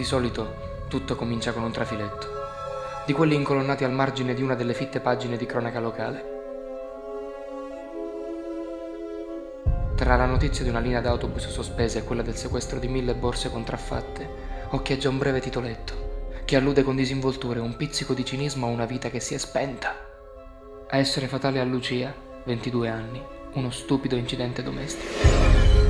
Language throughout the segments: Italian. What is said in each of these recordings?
Di solito tutto comincia con un trafiletto, di quelli incolonnati al margine di una delle fitte pagine di cronaca locale. Tra la notizia di una linea d'autobus sospesa e quella del sequestro di 1000 borse contraffatte, occhieggia un breve titoletto che allude con disinvoltura e un pizzico di cinismo a una vita che si è spenta. A essere fatale a Lucia, 22 anni, uno stupido incidente domestico.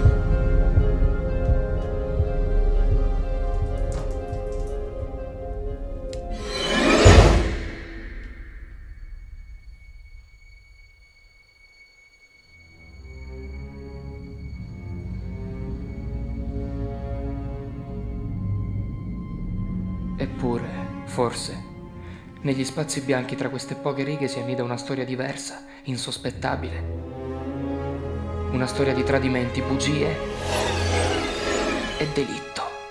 Eppure, forse, negli spazi bianchi tra queste poche righe si annida una storia diversa, insospettabile. Una storia di tradimenti, bugie e delitto.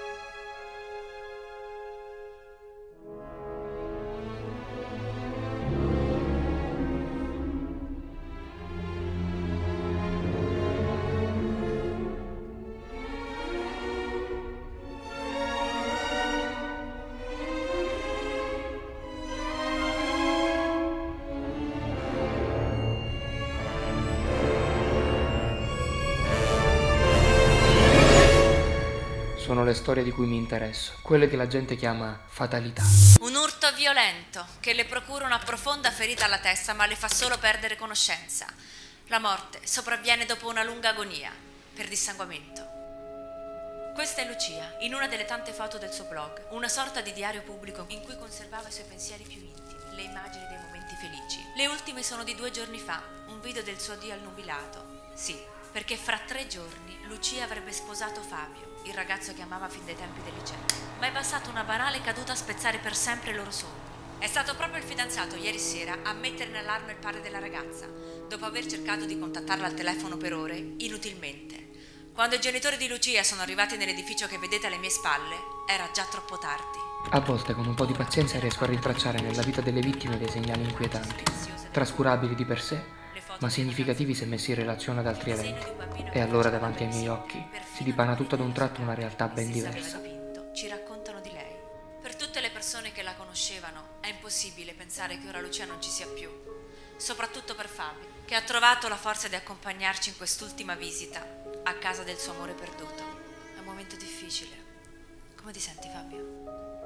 Sono le storie di cui mi interesso, quelle che la gente chiama fatalità. Un urto violento che le procura una profonda ferita alla testa ma le fa solo perdere conoscenza. La morte sopravviene dopo una lunga agonia, per dissanguamento. Questa è Lucia, in una delle tante foto del suo blog, una sorta di diario pubblico in cui conservava i suoi pensieri più intimi, le immagini dei momenti felici. Le ultime sono di 2 giorni fa, un video del suo addio al nubilato. Sì, perché fra 3 giorni Lucia avrebbe sposato Fabio, il ragazzo che amava fin dai tempi del liceo. Ma è bastata una banale caduta a spezzare per sempre i loro sogni. È stato proprio il fidanzato ieri sera a mettere in allarme il padre della ragazza, dopo aver cercato di contattarla al telefono per ore, inutilmente. Quando i genitori di Lucia sono arrivati nell'edificio che vedete alle mie spalle, era già troppo tardi. A volte con un po' di pazienza riesco a rintracciare nella vita delle vittime dei segnali inquietanti, trascurabili di per sé, ma significativi se messi in relazione ad altri eventi. E allora davanti ai miei occhi si dipana tutto ad un tratto una realtà ben diversa. Ci raccontano di lei. Per tutte le persone che la conoscevano è impossibile pensare che ora Lucia non ci sia più. Soprattutto per Fabio, che ha trovato la forza di accompagnarci in quest'ultima visita a casa del suo amore perduto. È un momento difficile. Come ti senti, Fabio?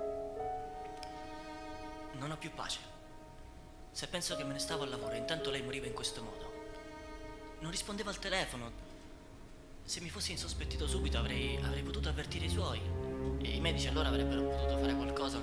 Non ho più pace. Se penso che me ne stavo al lavoro e intanto lei moriva in questo modo. Non rispondeva al telefono. Se mi fossi insospettito subito avrei potuto avvertire i suoi. E i medici allora avrebbero potuto fare qualcosa.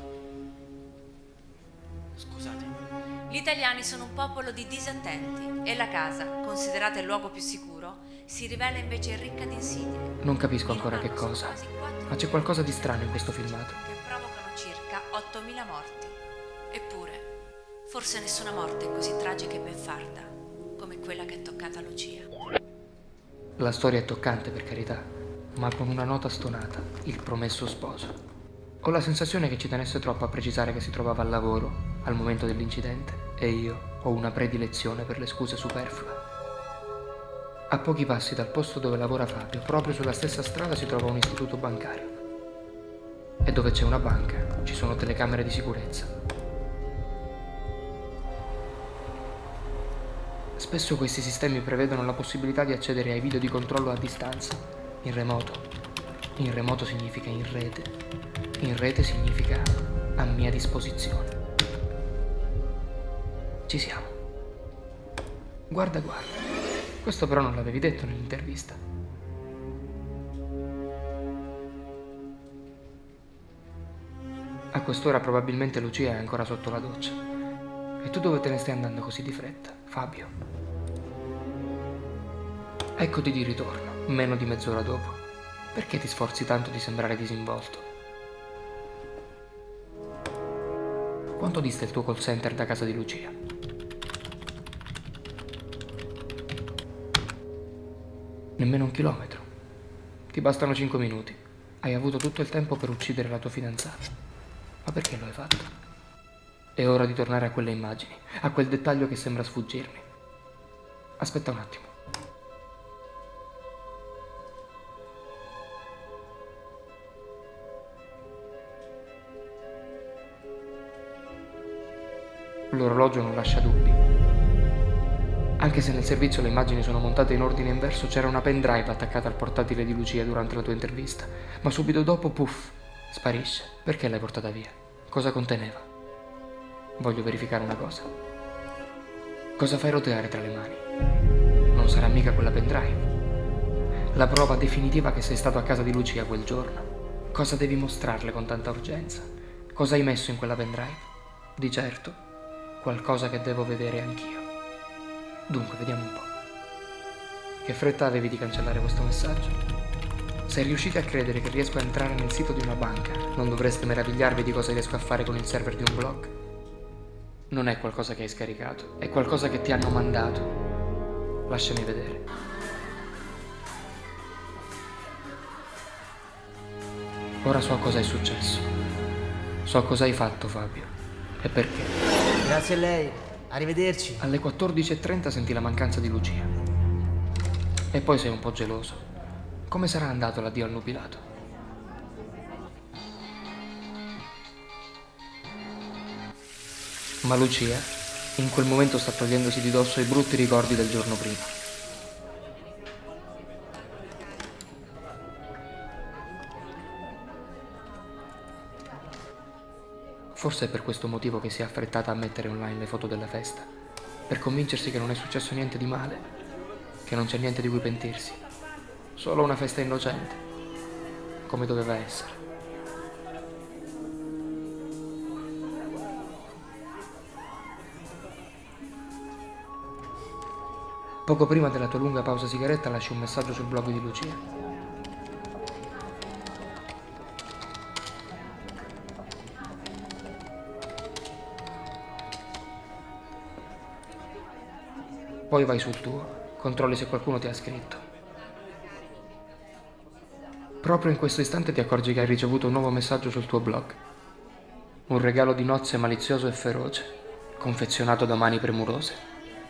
Scusate. Gli italiani sono un popolo di disattenti e la casa, considerata il luogo più sicuro, si rivela invece ricca di insidie. Non capisco ancora che cosa, ma c'è qualcosa di strano in questo filmato. Che provocano circa 8.000 morti. Eppure, forse nessuna morte è così tragica e beffarda come quella che è toccata a Lucia. La storia è toccante, per carità, ma con una nota stonata, il promesso sposo. Ho la sensazione che ci tenesse troppo a precisare che si trovava al lavoro al momento dell'incidente e io ho una predilezione per le scuse superflue. A pochi passi dal posto dove lavora Fabio, proprio sulla stessa strada si trova un istituto bancario. E dove c'è una banca ci sono telecamere di sicurezza. Spesso questi sistemi prevedono la possibilità di accedere ai video di controllo a distanza, in remoto. In remoto significa in rete. In rete significa a mia disposizione. Ci siamo. Guarda, guarda. Questo però non l'avevi detto nell'intervista. A quest'ora probabilmente Lucia è ancora sotto la doccia. E tu dove te ne stai andando così di fretta, Fabio? Eccoti di ritorno, meno di mezz'ora dopo. Perché ti sforzi tanto di sembrare disinvolto? Quanto dista il tuo call center da casa di Lucia? Nemmeno 1 chilometro. Ti bastano 5 minuti. Hai avuto tutto il tempo per uccidere la tua fidanzata. Ma perché lo hai fatto? È ora di tornare a quelle immagini, a quel dettaglio che sembra sfuggirmi. Aspetta un attimo. L'orologio non lascia dubbi. Anche se nel servizio le immagini sono montate in ordine inverso, c'era una pendrive attaccata al portatile di Lucia durante la tua intervista, ma subito dopo, puff, sparisce. Perché l'hai portata via? Cosa conteneva? Voglio verificare una cosa. Cosa fai roteare tra le mani? Non sarà mica quella pendrive. La prova definitiva che sei stato a casa di Lucia quel giorno. Cosa devi mostrarle con tanta urgenza? Cosa hai messo in quella pendrive? Di certo, qualcosa che devo vedere anch'io. Dunque, vediamo un po'. Che fretta avevi di cancellare questo messaggio? Se riuscite a credere che riesco a entrare nel sito di una banca, non dovreste meravigliarvi di cosa riesco a fare con il server di un blog? Non è qualcosa che hai scaricato, è qualcosa che ti hanno mandato. Lasciami vedere. Ora so cosa è successo. So cosa hai fatto, Fabio. E perché. Grazie a lei. Arrivederci. Alle 14:30 senti la mancanza di Lucia. E poi sei un po' geloso. Come sarà andato l'addio al nubilato? Ma Lucia, in quel momento sta togliendosi di dosso i brutti ricordi del giorno prima. Forse è per questo motivo che si è affrettata a mettere online le foto della festa, per convincersi che non è successo niente di male, che non c'è niente di cui pentirsi, solo una festa innocente, come doveva essere. Poco prima della tua lunga pausa sigaretta lasci un messaggio sul blog di Lucia. Poi vai sul tuo, controlli se qualcuno ti ha scritto. Proprio in questo istante ti accorgi che hai ricevuto un nuovo messaggio sul tuo blog. Un regalo di nozze malizioso e feroce, confezionato da mani premurose.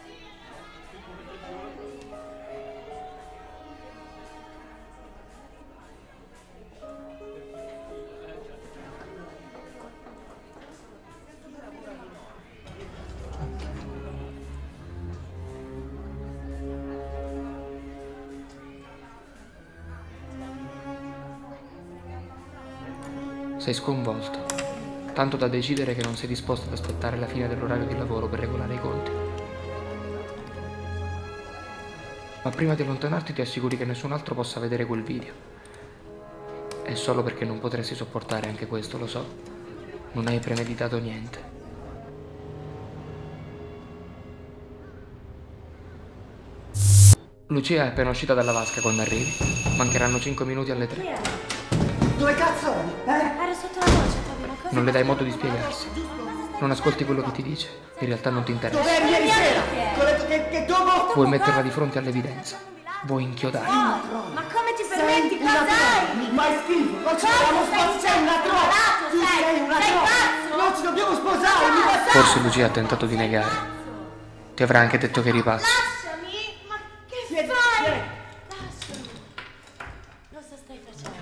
Sei sconvolto, tanto da decidere che non sei disposto ad aspettare la fine dell'orario di lavoro per regolare i conti. Ma prima di allontanarti ti assicuri che nessun altro possa vedere quel video. È solo perché non potresti sopportare anche questo, lo so. Non hai premeditato niente. Lucia è appena uscita dalla vasca quando arrivi. Mancheranno 5 minuti alle 3. Dove cazzo eri? Era sotto la voce, Fabio, ma cosa? Non le dai modo di spiegarsi. Non ascolti quello che ti dice. In realtà non ti interessa. Dov'eri ieri sera? Ti ho detto che dopo... Vuoi metterla di fronte all'evidenza. Vuoi inchiodare. Ma come ti permetti? Sei una Cosa hai? trova, mi fai schifo, non ci dobbiamo sposare, sei una trova, tu sei una trova, non ci dobbiamo sposare, mi fai schifo. Forse Lucia ha tentato di negare. Ti avrà anche detto che eri pazzo. Lasciami! Ma che fai? Lasciami! Cosa stai facendo?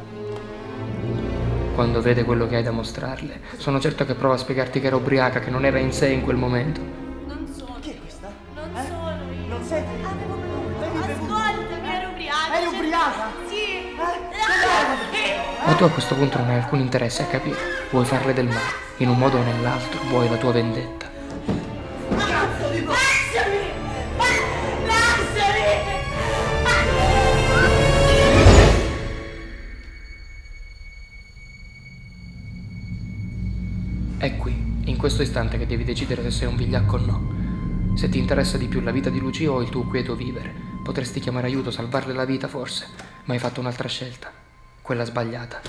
Quando vede quello che hai da mostrarle, sono certo che prova a spiegarti che era ubriaca, che non era in sé in quel momento. Non sono. Chi è questa? Non sono io. Non sei? Avevo Bevi bevuto. bevuto. Ascoltami, ero ubriaca. Eri ubriaca? Sì. Ma tu a questo punto non hai alcun interesse a capire. Vuoi farle del male, in un modo o nell'altro, vuoi la tua vendetta. Cazzo di Lasciami! Lasciami! È qui, in questo istante, che devi decidere se sei un vigliacco o no. Se ti interessa di più la vita di Lucia o il tuo quieto vivere. Potresti chiamare aiuto, salvarle la vita forse, ma hai fatto un'altra scelta, quella sbagliata.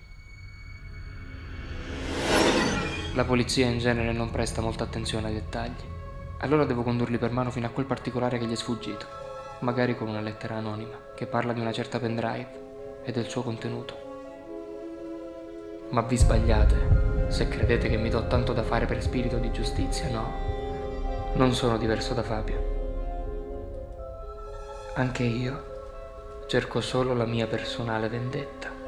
La polizia in genere non presta molta attenzione ai dettagli. Allora devo condurli per mano fino a quel particolare che gli è sfuggito, magari con una lettera anonima che parla di una certa pendrive e del suo contenuto. Ma vi sbagliate se credete che mi do tanto da fare per spirito di giustizia, no. Non sono diverso da Fabio. Anche io cerco solo la mia personale vendetta.